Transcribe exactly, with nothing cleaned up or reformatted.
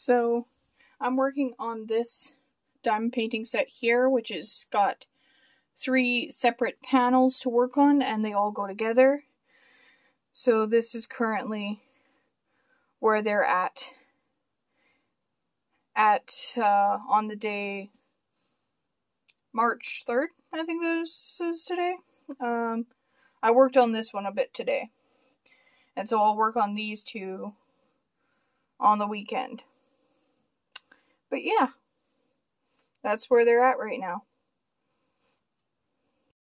So I'm working on this diamond painting set here, which has got three separate panels to work on, and they all go together. So this is currently where they're at at uh, on the day March third, I think this is today. Um, I worked on this one a bit today, and so I'll work on these two on the weekend. But yeah, that's where they're at right now.